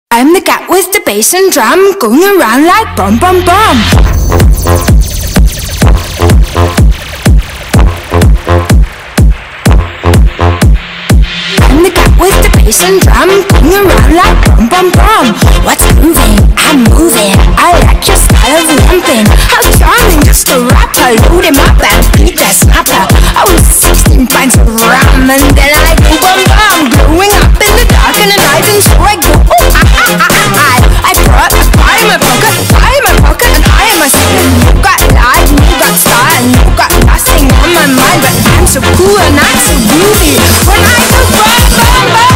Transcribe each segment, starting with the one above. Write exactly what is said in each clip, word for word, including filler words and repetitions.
I'm the cat with the bass and drum, going around like bum bum bum. I'm the cat with the bass and drum, going around like bum bum bum. What's grooving? I'm moving. I like your style of lumping. How charming, just a rapper, loading up and beat that snapper. I was sixteen pints of rum and then I go bum bum, blowing up in the dark in the night, and so I go oh ah ah ah ah. I brought a pie in my pocket, pie in my pocket, and I am a singer. You got life, you got style, and you got nothing on my mind, but I'm so cool and I'm so groovy when I go bum bum bum.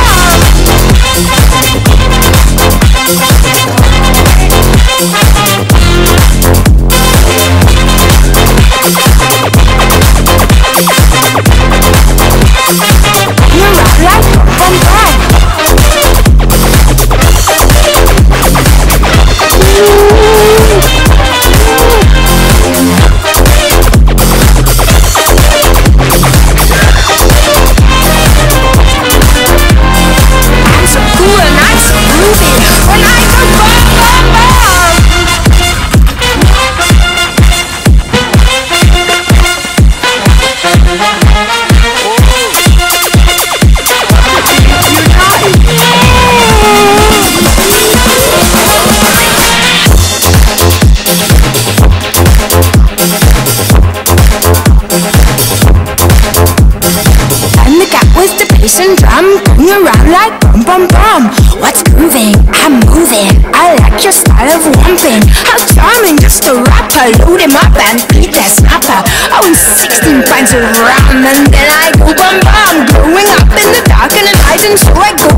You're right, like bum bum. And drum, going around like bum bum bum. What's grooving? I'm moving. I like your style of lumping. How charming, just a rapper, load him up and beat that snapper. I was sixteen pints of rum and then I go bum bum, blowing up in the dark in the night, and so I go